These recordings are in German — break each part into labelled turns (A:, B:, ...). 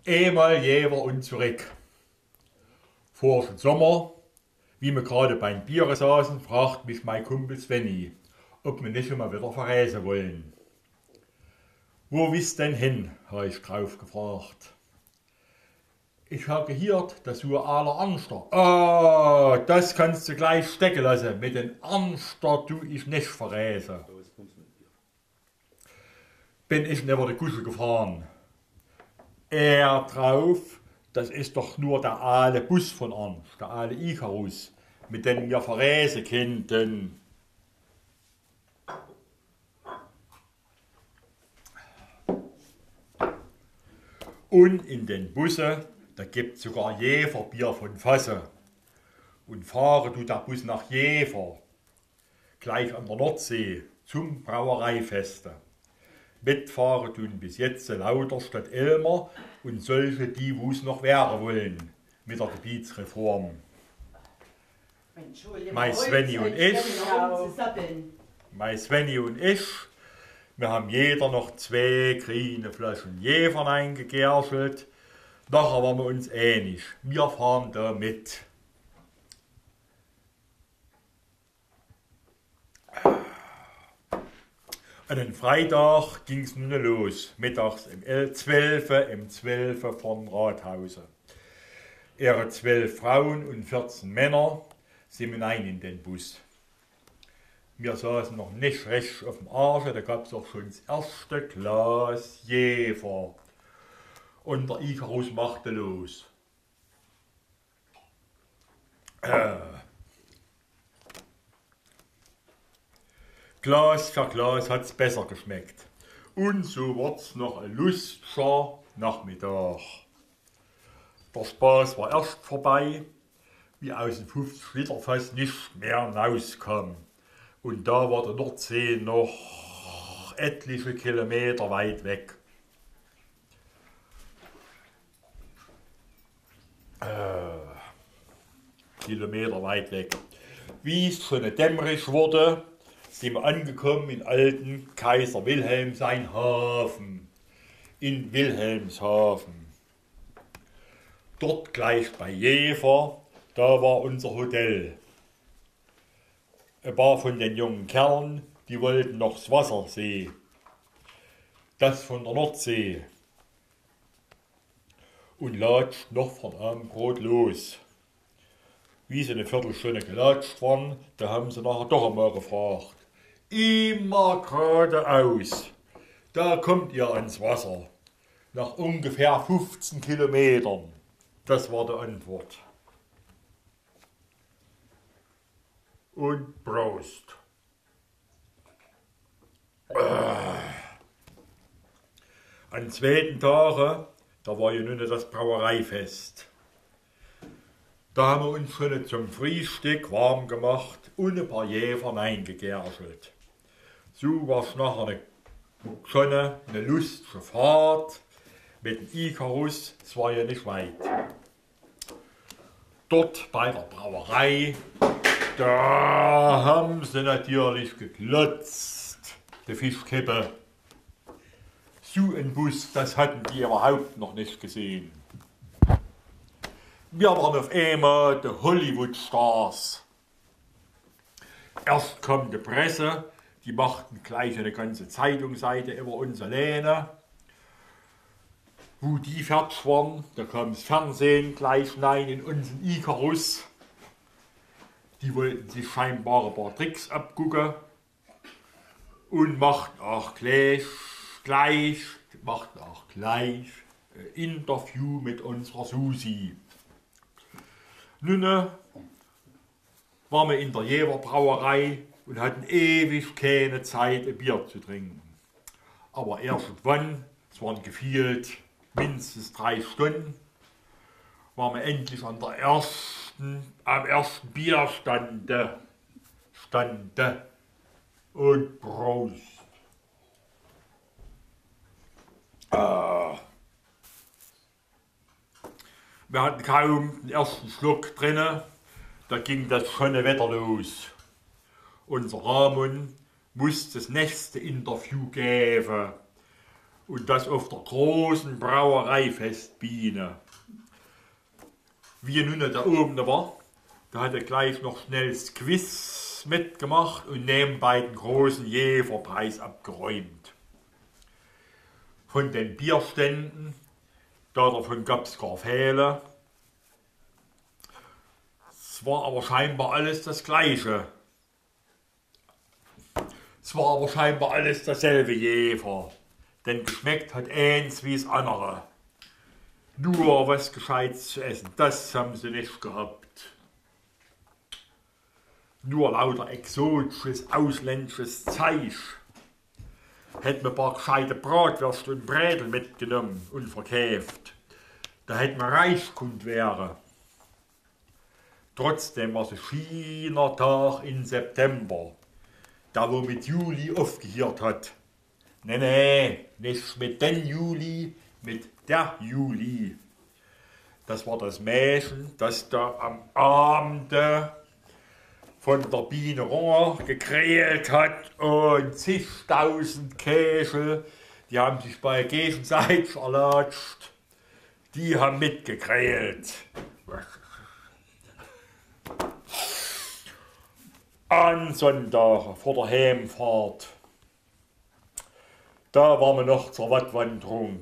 A: Einmal Jever und zurück. Vorigen Sommer, wie wir gerade beim Bier saßen, fragt mich mein Kumpel Svenny, ob wir nicht schon mal wieder verreisen wollen. Wo wisst denn hin, habe ich drauf gefragt. Ich habe gehört, dass du aller Angster. Ah, das kannst du gleich stecken lassen. Mit den Angster tu ich nicht verreisen. Bin ich über die Kusche gefahren. Er drauf, das ist doch nur der alte Bus von uns, der alte Icarus, mit dem wir verreisen könnten. Und in den Bussen, da gibt sogar Jeverbier von Fasse. Und fahre du der Bus nach Jever, gleich an der Nordsee, zum Brauereifeste. Mitfahren tun bis jetzt lauter Stadt Elmer und solche, die wo es noch werden wollen, mit der Gebietsreform. Mein Svenny und ich, wir haben jeder noch 2 grüne Flaschen Jever eingegerschelt. Nachher waren wir uns einig, wir fahren da mit. An den Freitag ging es nun los, mittags im 12 vom Rathause. Ihre 12 Frauen und 14 Männer sind hinein in den Bus. Wir saßen noch nicht recht auf dem Arsch, da gab es auch schon das erste Glas Jever. Und der Icarus machte los. Glas für Glas hat es besser geschmeckt. Und so wird es noch ein lustiger Nachmittag. Der Spaß war erst vorbei, wie aus dem 50 Liter Fass nicht mehr rauskam. Und da war der Nordsee noch etliche Kilometer weit weg. Kilometer weit weg. Wie es schon dämmerig wurde, sind wir angekommen in alten Kaiser Wilhelm sein Hafen. In Wilhelmshaven. Dort gleich bei Jever, da war unser Hotel. Ein paar von den jungen Kerlen, die wollten noch das Wasser sehen. Das von der Nordsee. Und latscht noch von Abendbrot los. Wie sie eine Viertelstunde gelatscht waren, da haben sie nachher doch einmal gefragt. Immer geradeaus. Da kommt ihr ans Wasser. Nach ungefähr 15 Kilometern. Das war die Antwort. Und Prost. Am zweiten Tag, da war ja nun das Brauereifest. Da haben wir uns schon zum Frühstück warm gemacht und ein paar Jever eingegerschelt. So war es nachher schon eine lustige Fahrt mit dem Icarus, es war ja nicht weit. Dort bei der Brauerei, da haben sie natürlich geklotzt, die Fischkippe. So ein Bus, das hatten die überhaupt noch nicht gesehen. Wir waren auf einmal die Hollywood-Stars. Erst kam die Presse, die machten gleich eine ganze Zeitungsseite über uns alleine. Wo die fertig waren, da kam das Fernsehen gleich hinein in unseren Icarus. Die wollten sich scheinbar ein paar Tricks abgucken und machten auch gleich ein Interview mit unserer Susi. Nun waren wir in der Jever Brauerei und hatten ewig keine Zeit, ein Bier zu trinken. Aber irgendwann, es waren gefühlt mindestens 3 Stunden, waren wir endlich am ersten Bierstande. Und Prost. Wir hatten kaum den ersten Schluck drinne, da ging das schöne Wetter los. Unser Ramon musste das nächste Interview geben. Und das auf der großen Brauereifestbiene. Wie nun da oben war, da hat er gleich noch schnell das Quiz mitgemacht und nebenbei den großen Jeverpreis abgeräumt. Von den Bierständen, davon gab es gar viele. Es war aber scheinbar alles das Gleiche. Es war aber scheinbar alles dasselbe Jever. Denn geschmeckt hat eins wie das andere. Nur was Gescheites zu essen, das haben sie nicht gehabt. Nur lauter exotisches, ausländisches Zeug. Hätten wir ein paar gescheite Bratwürste und Brädel mitgenommen und verkauft. Da hätten wir reich kund wäre. Trotzdem war es ein schöner Tag im September. Da wo mit Juli aufgehört hat. Nee, nicht mit den Juli, mit der Juli. Das war das Mädchen, das da am Abend von der Biene Rohr gekräht hat und zigtausend Käse, die haben sich bei gegenseitig erlatscht. Die haben mitgekräht. An Sonntag vor der Heimfahrt, da waren wir noch zur Wattwanderung.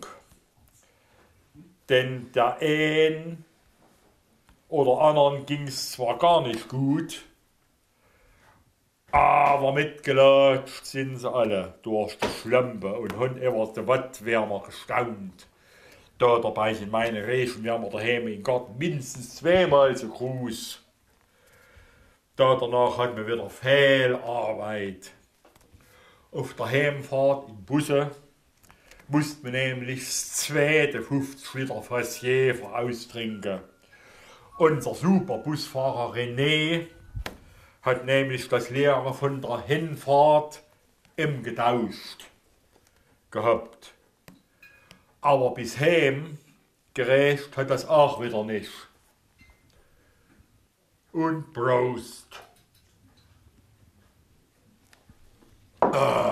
A: Denn der einen oder anderen ging es zwar gar nicht gut, aber mitgelatscht sind sie alle durch die Schlampe und haben über die Wattwärmer gestaunt. Da dabei sind meine Regenwärmer daheim im Garten mindestens zweimal so groß. Danach hatten wir wieder viel Arbeit. Auf der Heimfahrt in Busse musste man nämlich das zweite 50 Liter Fass Jever austrinken. Unser super Busfahrer René hat nämlich das Leere von der Hinfahrt im getauscht gehabt. Aber bis heim gerecht hat das auch wieder nicht. Und Prost!